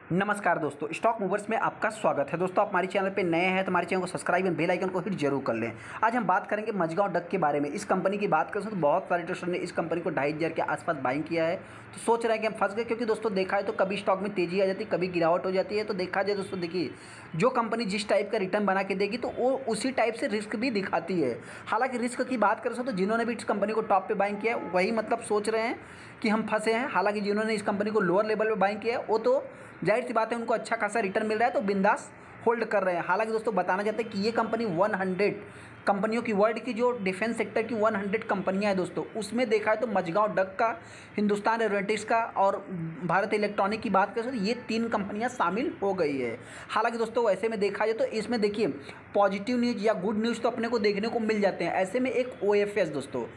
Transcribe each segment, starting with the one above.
नमस्कार दोस्तों, stock movers में आपका स्वागत है। दोस्तों, आप हमारे चैनल पे नए हैं तो हमारे चैनल को सब्सक्राइब एंड बेल आइकन को हिट जरूर कर लें। आज हम बात करेंगे मझगांव डक के बारे में। इस कंपनी की बात करें तो बहुत सारे ट्रेडर्स ने इस कंपनी को 2,500 के आसपास बाइंग किया है, तो सोच रहे हैं कि हम फंस गए। क्योंकि दोस्तों देखा है तो कभी स्टॉक में तेजी आ जाती है, कभी गिरावट हो जाती है। तो देखा जाए दोस्तों, देखिए जो कंपनी जिस टाइप का रिटर्न बना के देगी तो वो उसी टाइप से रिस्क भी दिखाती है। हालांकि रिस्क की बात करें तो जिन्होंने भी इस कंपनी को टॉप पे बाइंग किया है वही मतलब सोच रहे हैं कि हम फंसे हैं। हालांकि जिन्होंने इस कंपनी को लोअर लेवल पे बाइंग किया है वो तो जाहिर सी बात है उनको अच्छा खासा रिटर्न मिल रहा है तो बिंदास होल्ड कर रहे हैं। हालांकि दोस्तों बताना चाहते हैं कि ये कंपनी 100 कंपनियों की, वर्ल्ड की जो डिफेंस सेक्टर की 100 कंपनियां हैं दोस्तों, उसमें देखा है तो मझगांव डक का, हिंदुस्तान एरोनॉटिक्स का और भारत इलेक्ट्रॉनिक की बात करें तो ये 3 कंपनियां शामिल हो गई है। हालांकि दोस्तों वैसे में देखा जाए तो इसमें देखिए पॉजिटिव न्यूज़ या गुड न्यूज़ तो अपने को देखने को मिल जाते हैं। ऐसे में एक OFS दोस्तों,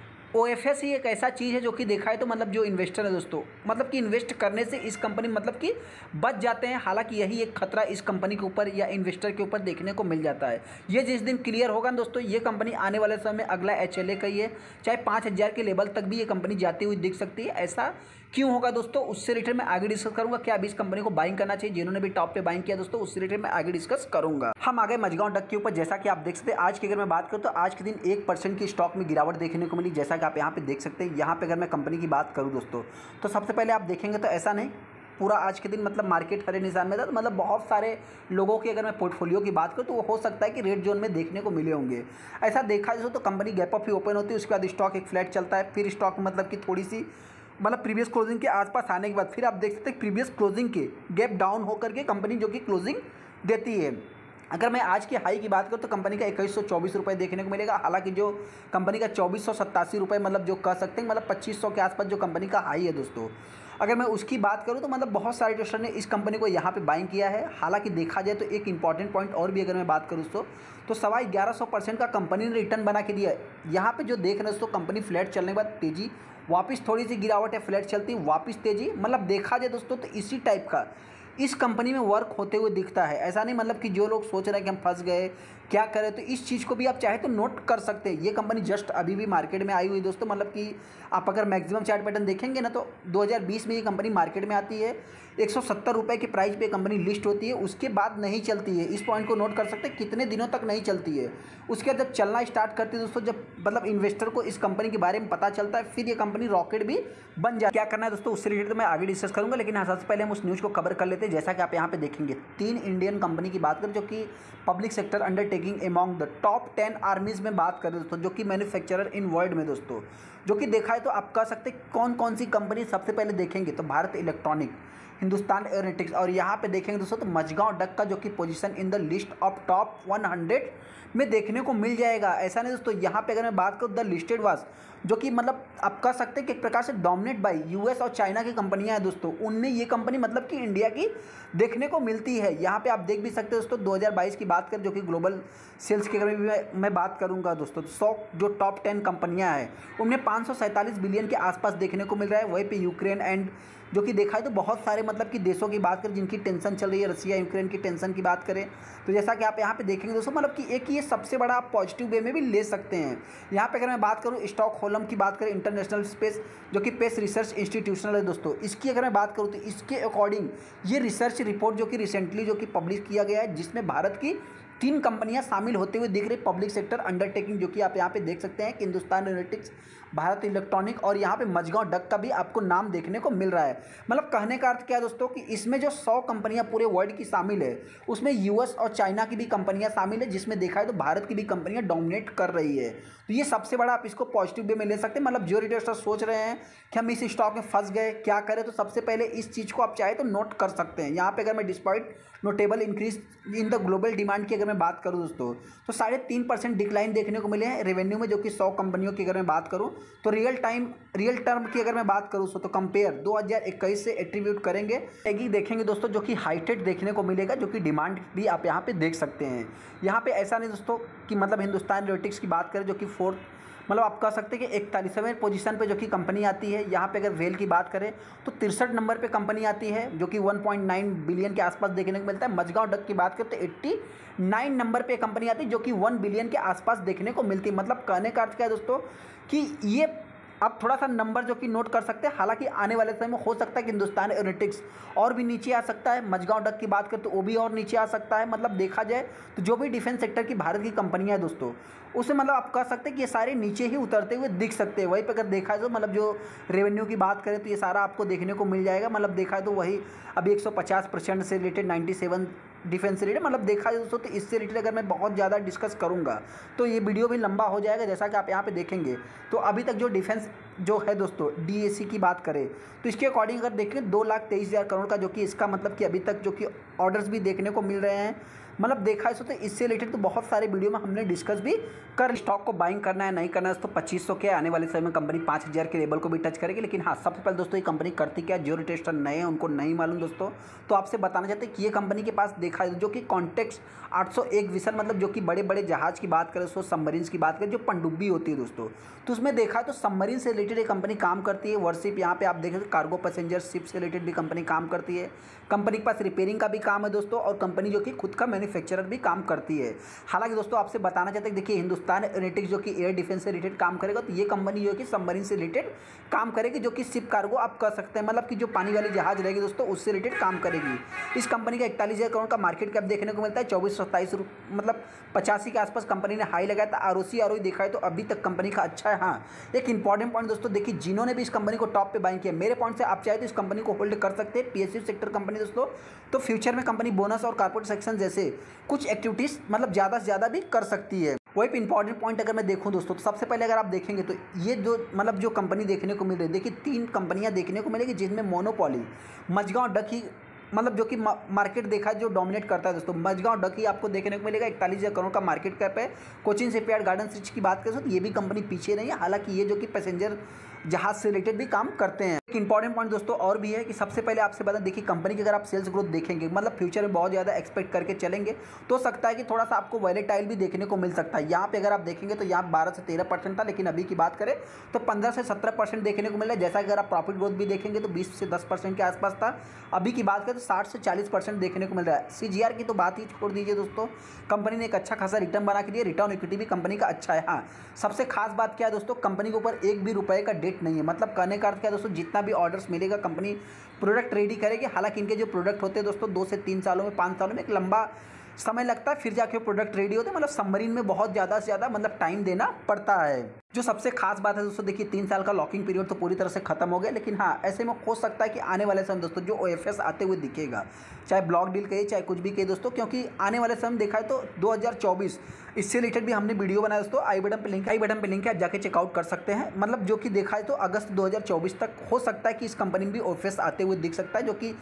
OFS ही एक ऐसा चीज़ है जो कि देखा है तो मतलब जो इन्वेस्टर है दोस्तों, मतलब कि इन्वेस्ट करने से इस कंपनी मतलब कि बच जाते हैं। हालांकि यही एक खतरा इस कंपनी के ऊपर या इन्वेस्टर के ऊपर देखने को मिल जाता है। ये जिस दिन क्लियर होगा ना दोस्तों, ये कंपनी आने वाले समय में अगला HLA का ही है, चाहे 5,000 के लेवल तक भी ये कंपनी जाती हुई दिख सकती है। ऐसा क्यों होगा दोस्तों, उससे रिलेटेड मैं आगे डिस्कस करूंगा। क्या अभी इस कंपनी को बाइंग करना चाहिए, जिन्होंने भी टॉप पे बाइंग किया दोस्तों, उससे रिलेटेड मैं आगे डिस्कस करूंगा। हम आगे मझगांव डक के ऊपर, जैसा कि आप देख सकते हैं आज की अगर मैं बात करूं तो आज के दिन 1% की स्टॉक में गिरावट देखने को मिली, जैसा कि आप यहाँ पे देख सकते हैं। यहाँ पे अगर मैं कंपनी की बात करूँ दोस्तों, तो सबसे पहले आप देखेंगे तो ऐसा नहीं पूरा आज के दिन मतलब मार्केट हरे निशान में था, तो मतलब बहुत सारे लोगों की अगर मैं पोर्टफोलियो की बात करूँ तो वो हो सकता है कि रेड जोन में देखने को मिले होंगे। ऐसा देखा जाए तो कंपनी गैप अप ही ओपन होती है, उसके बाद स्टॉक एक फ्लैट चलता है, फिर स्टॉक मतलब कि थोड़ी सी मतलब प्रीवियस क्लोजिंग के आसपास आने के बाद फिर आप देख सकते हैं प्रीवियस क्लोजिंग के गैप डाउन होकर के कंपनी जो कि क्लोजिंग देती है। अगर मैं आज की हाई की बात करूँ तो कंपनी का 2124 रुपये देखने को मिलेगा। हालांकि जो कंपनी का 2487 रुपये मतलब जो कह सकते हैं मतलब 2500 के आसपास जो कंपनी का हाई है दोस्तों, अगर मैं उसकी बात करूँ तो मतलब बहुत सारे ट्रेडर्स ने इस कंपनी को यहाँ पे बाइंग किया है। हालांकि देखा जाए तो एक इंपॉर्टेंट पॉइंट और भी अगर मैं बात करूँ तो 1150% का कंपनी ने रिटर्न बना के दिया है। यहाँ पे जो देख रहे हैं दोस्तों, कंपनी फ्लैट चलने के बाद तेजी, वापस थोड़ी सी गिरावट है, फ्लैट चलती वापस तेजी, मतलब देखा जाए दोस्तों तो इसी टाइप का इस कंपनी में वर्क होते हुए दिखता है। ऐसा नहीं मतलब कि जो लोग सोच रहे हैं कि हम फंस गए क्या करें, तो इस चीज़ को भी आप चाहे तो नोट कर सकते हैं। ये कंपनी जस्ट अभी भी मार्केट में आई हुई दोस्तों, मतलब कि आप अगर मैक्सिमम चार्ट पैटर्न देखेंगे ना तो 2020 में ये कंपनी मार्केट में आती है, 170 रुपये के प्राइस पे कंपनी लिस्ट होती है, उसके बाद नहीं चलती है। इस पॉइंट को नोट कर सकते हैं कितने दिनों तक नहीं चलती है। उसके बाद जब चलना स्टार्ट करती है दोस्तों, जब मतलब इन्वेस्टर को इस कंपनी के बारे में पता चलता है, फिर ये कंपनी रॉकेट भी बन जाए। क्या करना है दोस्तों उससे रिलेटेड तो मैं आगे डिस्कस करूंगा, लेकिन सबसे पहले हम उस न्यूज़ को कवर कर लेते हैं। जैसा कि आप यहाँ पे देखेंगे 3 इंडियन कंपनी की बात करें जो कि public sector undertaking among the top 10 armies में बात करें दोस्तों, जो कि मैन्युफैक्चरर इन वर्ल्ड में दोस्तों, जो कि देखा है तो आप कह सकते हैं कौन कौन सी कंपनी सबसे पहले देखेंगे तो भारत इलेक्ट्रॉनिक, हिंदुस्तान एरोनॉटिक्स, और यहाँ पे देखेंगे दोस्तों तो मझगांव डक का जो कि position in the list of top 100 में देखने को मिल जाएगा। ऐसा नहीं दोस्तों, यहाँ पे अगर मैं बात करूँ द लिस्टेड वाज, जो कि मतलब आप कह सकते हैं कि एक प्रकार से डोमिनेट बाई US और चाइना की कंपनियां हैं दोस्तों, उनमें ये कंपनी मतलब कि इंडिया की देखने को मिलती है। यहाँ पे आप देख भी सकते हैं दोस्तों 2022 की बात करें जो कि ग्लोबल सेल्स के अगर मैं बात करूँगा दोस्तों, तो 100 जो टॉप 10 कंपनियाँ हैं उनमें 547 बिलियन के आसपास देखने को मिल रहा है। वहीं पे यूक्रेन एंड जो कि देखा है तो बहुत सारे मतलब कि देशों की बात करें जिनकी टेंशन चल रही है, रसिया यूक्रेन की टेंशन की बात करें तो जैसा कि आप यहाँ पे देखेंगे दोस्तों, मतलब कि एक ये सबसे बड़ा आप पॉजिटिव वे में भी ले सकते हैं। यहाँ पे अगर मैं बात करूँ स्टॉकहोल्म की बात करें, इंटरनेशनल स्पेस जो कि पेस रिसर्च इंस्टीट्यूशनल है दोस्तों, इसकी अगर मैं बात करूँ तो इसके अकॉर्डिंग ये रिसर्च रिपोर्ट जो कि रिसेंटली जो कि पब्लिश किया गया है, जिसमें भारत की 3 कंपनियां शामिल होते हुए दिख रही पब्लिक सेक्टर अंडरटेकिंग, जो कि आप यहाँ पे देख सकते हैं कि हिंदुस्तान एरोनॉटिक्स, भारत इलेक्ट्रॉनिक और यहाँ पे मझगांव डक का भी आपको नाम देखने को मिल रहा है। मतलब कहने का अर्थ क्या है दोस्तों कि इसमें जो 100 कंपनियां पूरे वर्ल्ड की शामिल है, उसमें US और चाइना की भी कंपनियां शामिल है, जिसमें देखा है तो भारत की भी कंपनियां डोमिनेट कर रही है। तो ये सबसे बड़ा आप इसको पॉजिटिव वे में ले सकते हैं। मतलब जो रिटेलर सोच रहे हैं कि हम इस स्टॉक में फंस गए क्या करें, तो सबसे पहले इस चीज़ को आप चाहे तो नोट कर सकते हैं। यहाँ पे अगर मैं despite notable increase in the global demand की अगर मैं बात करूँ दोस्तों, तो 3.5% डिक्लाइन देखने को मिले हैं रेवेन्यू में, जो कि 100 कंपनियों की अगर मैं बात करूँ तो रियल टर्म की अगर मैं बात करूँ तो कंपेयर 2021 से एट्रीब्यूट करेंगे देखेंगे दोस्तों, जो कि हाइटेड देखने को मिलेगा, जो कि डिमांड भी आप यहाँ पे देख सकते हैं। यहाँ पे ऐसा नहीं दोस्तों कि मतलब हिंदुस्तान एरोनॉटिक्स की बात करें जो कि 4th मतलब आप कह सकते हैं कि 41वें पोजीशन पे जो कि कंपनी आती है। यहाँ पे अगर वेल की बात करें तो 63 नंबर पे कंपनी आती है, जो कि 1.9 बिलियन के आसपास देखने को मिलता है। मझगांव डक की बात करें तो 89 नंबर पे कंपनी आती है, जो कि 1 बिलियन के आसपास देखने को मिलती है। मतलब कहने का अर्थ क्या है दोस्तों कि ये आप थोड़ा सा नंबर जो कि नोट कर सकते हैं। हालांकि आने वाले समय में हो सकता है कि हिंदुस्तान एरोनॉटिक्स और भी नीचे आ सकता है। मझगांव डक की बात करें तो वो भी और नीचे आ सकता है। मतलब देखा जाए तो जो भी डिफेंस सेक्टर की भारत की कंपनियां हैं दोस्तों, उसमें मतलब आप कह सकते हैं कि ये सारे नीचे ही उतरते हुए दिख सकते हैं। वहीं पर अगर देखा जाए तो मतलब जो रेवेन्यू की बात करें तो ये सारा आपको देखने को मिल जाएगा। मतलब देखा है तो वही अभी 150% से रिलेटेड 97 डिफेंस से रिलेटेड, मतलब देखा जाए दोस्तों तो इससे रिलेटेड अगर मैं बहुत ज़्यादा डिस्कस करूंगा तो ये वीडियो भी लंबा हो जाएगा। जैसा कि आप यहाँ पे देखेंगे तो अभी तक जो डिफेंस जो है दोस्तों डीएसी की बात करें तो इसके अकॉर्डिंग अगर देखें 2,23,000 करोड़ का, जो कि इसका मतलब कि अभी तक जो कि ऑर्डर्स भी देखने को मिल रहे हैं। मतलब देखा है तो इससे रिलेटेड तो बहुत सारे वीडियो में हमने डिस्कस भी कर स्टॉक को बाइंग करना है नहीं करना है तो 2500 के आने वाले समय में कंपनी 5,000 के लेवल को भी टच करेगी। लेकिन हाँ, सबसे पहले दोस्तों ये कंपनी करती क्या, जो रिटेस्टर नए हैं उनको नहीं मालूम दोस्तों, तो आपसे बताना चाहते हैं कि ये कंपनी के पास देखा है जो कि कॉन्टेक्स 801 विसल, मतलब जो कि बड़े बड़े जहाज की बात करें, सो सबमरीन्स की बात करें, जो पनडुब्बी होती है दोस्तों, तो उसमें देखा है तो सबमरीन से रिलेटेड ये कंपनी काम करती है। वर्शिप यहाँ पे आप देखें तो कार्गो पैसेंजर शिप से रिलेटेड भी कंपनी काम करती है। कंपनी के पास रिपेयरिंग का भी काम है दोस्तों, और कंपनी जो कि खुद का मैन्युफैक्चरर भी काम करती है। हालांकि दोस्तों आपसे बताना चाहते हैं देखिए हिंदुस्तान एरोनॉटिक्स जो कि एयर डिफेंस से रिलेटेड काम करेगा, तो ये कंपनी जो है कि सबमरीन से रिलेटेड काम करेगी, जो कि शिप कार्गो आप कह सकते हैं, मतलब कि जो पानी वाली जहाज रहेगी दोस्तों उससे रिलेटेड काम करेगी। इस कंपनी का 41,000 करोड़ का मार्केट कैप देखने को मिलता है। 2427 मतलब 85 के आसपास कंपनी ने हाई लगाया था। आरओसी देखा है तो अभी तक कंपनी का अच्छा है। हाँ, एक इंपॉर्टेंट पॉइंट दोस्तों देखिए, जिन्होंने भी इस कंपनी को टॉप पे बाइंग किया, मेरे पॉइंट से आप चाहे तो इस कंपनी को होल्ड कर सकते हैं। पीएसयू सेक्टर कंपनी दोस्तों, तो फ्यूचर में कंपनी बोनस और कॉर्पोरेट सेक्शन जैसे कुछ एक्टिविटीज मतलब ज़्यादा से ज़्यादा भी कर सकती है। वही पे इंपॉर्टेंट पॉइंट अगर मैं देखूं दोस्तों, तो सबसे पहले अगर आप देखेंगे तो ये जो मतलब जो कंपनी देखने को मिल रही है, देखिए 3 कंपनियां देखने को मिलेगी जिनमें मोनोपोली मझगांव डक ही मतलब जो कि मार्केट देखा है जो डोमिनेट करता है दोस्तों। मझगांव डक ही आपको देखने को मिलेगा। 41,000 करोड़ का मार्केट कैप है। कोचिन शिपयार्ड गार्डन रिच की बात करें तो ये भी कंपनी पीछे नहीं है। हालांकि ये जो कि पैसेंजर जहाज से रिलेटेड भी काम करते हैं। एक इंपॉर्टेंट पॉइंट दोस्तों और भी है कि सबसे पहले आपसे बता देखिए कंपनी की अगर आप सेल्स ग्रोथ देखेंगे, मतलब फ्यूचर में बहुत ज़्यादा एक्सपेक्ट करके चलेंगे तो सकता है कि थोड़ा सा आपको वॉलेटाइल भी देखने को मिल सकता है। यहाँ पे अगर आप देखेंगे तो यहाँ 12 से 13% था, लेकिन अभी की बात करें तो 15 से 17% देखने को मिल रहा है। जैसा कि अगर आप प्रॉफिट ग्रोथ भी देखेंगे तो 20 से 10% के आसपास था। अभी की बात करें तो 60 से 40% देखने को मिल रहा है। सीजीआर की तो बात ही छोड़ दीजिए दोस्तों, कंपनी ने एक अच्छा खासा रिटर्न बना के दिया। रिटर्न इक्विटी भी कंपनी का अच्छा है। हाँ, सबसे खास बात क्या है दोस्तों, कंपनी के ऊपर एक भी रुपए का डेट नहीं है। मतलब कहने का अर्थ क्या है दोस्तों, जितना भी ऑर्डर्स मिलेगा कंपनी प्रोडक्ट रेडी करेगी। हालांकि इनके जो प्रोडक्ट होते हैं दोस्तों 2 से 3 सालों में 5 सालों में एक लंबा समय लगता है, फिर जाके प्रोडक्ट रेडी होते हैं। मतलब सबमरीन में बहुत ज़्यादा से ज़्यादा मतलब टाइम देना पड़ता है। जो सबसे खास बात है दोस्तों देखिए 3 साल का लॉकिंग पीरियड तो पूरी तरह से खत्म हो गया। लेकिन हाँ, ऐसे में हो सकता है कि आने वाले समय दोस्तों जो ओएफएस आते हुए दिखेगा, चाहे ब्लॉक डील कहिए चाहे कुछ भी कहिए दोस्तों, क्योंकि आने वाले समय देखा है तो 2024 इससे रिलेटेड भी हमने वीडियो बनाया दोस्तों। आई बटन पे लिंक है, आप जाके चेकआउट कर सकते हैं। मतलब जो कि देखा है तो अगस्त 2024 तक हो सकता है कि इस कंपनी में भी ओएफएस आते हुए दिख सकता है, जो कि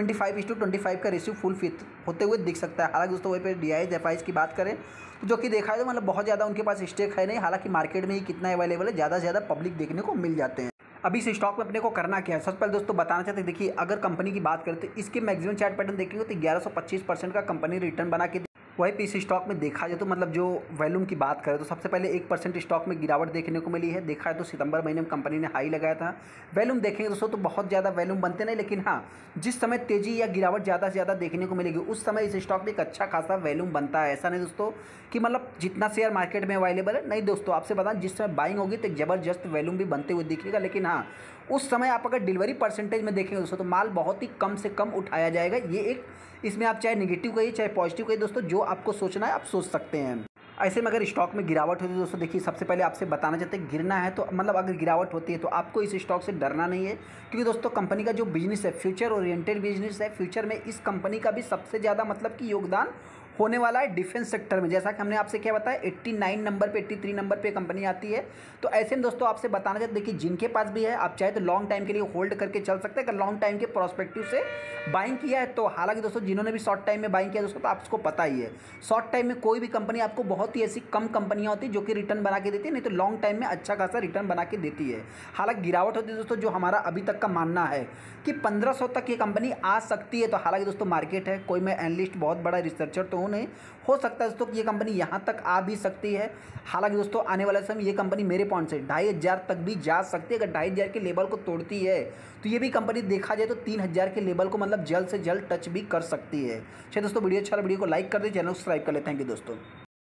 75:25 का रेशियो फुल फिट होते हुए दिख सकता है। हालांकि दोस्तों वहीं पर डीआईज एफआईज की बात करें तो जो कि देखा है तो मतलब बहुत ज़्यादा उनके पास स्टेक है नहीं। हालांकि मार्केट में ही कितना अवेलेबल है, ज़्यादा से ज़्यादा पब्लिक देखने को मिल जाते हैं। अभी इस स्टॉक में अपने को करना क्या है, सबसे पहले दोस्तों बताना चाहते हैं देखिए अगर कंपनी की बात करें तो इसके मैक्सिमम चार्ट पैटर्न देखेंगे तो 1125% का कंपनी रिटर्न बना के वही पे इस स्टॉक में देखा जाए तो मतलब जो वॉल्यूम की बात करें तो सबसे पहले 1% स्टॉक में गिरावट देखने को मिली है। देखा है तो सितंबर महीने में कंपनी ने हाई लगाया था। वॉल्यूम देखेंगे दोस्तों तो बहुत ज़्यादा वॉल्यूम बनते नहीं, लेकिन हाँ जिस समय तेजी या गिरावट ज़्यादा से ज़्यादा देखने को मिलेगी उस समय इस स्टॉक में एक अच्छा खासा वॉल्यूम बनता है। ऐसा नहीं दोस्तों कि मतलब जितना शेयर मार्केट में अवेलेबल है, नहीं दोस्तों आपसे बताएं जिस समय बाइंग होगी तो एक ज़बरदस्त वॉल्यूम भी बनते हुए दिखेगा। लेकिन हाँ उस समय आप अगर डिलीवरी परसेंटेज में देखेंगे दोस्तों तो माल बहुत ही कम से कम उठाया जाएगा। ये एक इसमें आप चाहे नेगेटिव कहिए चाहे पॉजिटिव कहिए दोस्तों, जो आपको सोचना है आप सोच सकते हैं। ऐसे में अगर स्टॉक में गिरावट होती है दोस्तों देखिए सबसे पहले आपसे बताना चाहते हैं गिरना है तो मतलब अगर गिरावट होती है तो आपको इस स्टॉक से डरना नहीं है, क्योंकि दोस्तों कंपनी का जो बिजनेस है फ्यूचर ओरिएंटेड बिजनेस है। फ्यूचर में इस कंपनी का भी सबसे ज़्यादा मतलब कि योगदान होने वाला है डिफेंस सेक्टर में। जैसा कि हमने आपसे क्या बताया 89 नंबर पे 83 नंबर पे कंपनी आती है। तो ऐसे में दोस्तों आपसे बताना चाहते देखिए जिनके पास भी है आप चाहे तो लॉन्ग टाइम के लिए होल्ड करके चल सकते हैं। अगर लॉन्ग टाइम के प्रोस्पेक्टिव से बाइंग किया है तो हालांकि दोस्तों जिन्होंने भी शॉर्ट टाइम में बाइंग किया दोस्तों तो आपको पता ही है शॉर्ट टाइम में कोई भी कंपनी आपको बहुत ही ऐसी कम कंपनियां होती है जो कि रिटर्न बना के देती है, नहीं तो लॉन्ग टाइम में अच्छा खासा रिटर्न बना के देती है। हालांकि गिरावट होती है दोस्तों जो हमारा अभी तक का मानना है कि 1500 तक ये कंपनी आ सकती है। तो हालांकि दोस्तों मार्केट है, कोई मैं एनालिस्ट बहुत बड़ा रिसर्चर तो हूँ नहीं, हो सकता है दोस्तों कि ये कंपनी यहाँ तक आ भी सकती है। हालांकि दोस्तों आने वाले समय ये कंपनी मेरे पॉइंट से 2500 तक भी जा सकती है। अगर 2500 के लेवल को तोड़ती है तो ये भी कंपनी देखा जाए तो 3000 के लेवल को मतलब जल्द से जल्द टच भी कर सकती है। चलिए दोस्तों वीडियो अच्छा वीडियो को लाइक कर दीजिए, चैनल को सब्सक्राइब कर लेते हैं दोस्तों।